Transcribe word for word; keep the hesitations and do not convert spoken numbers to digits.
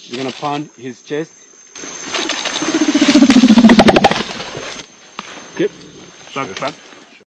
We're gonna pound his chest. Good. Start, start.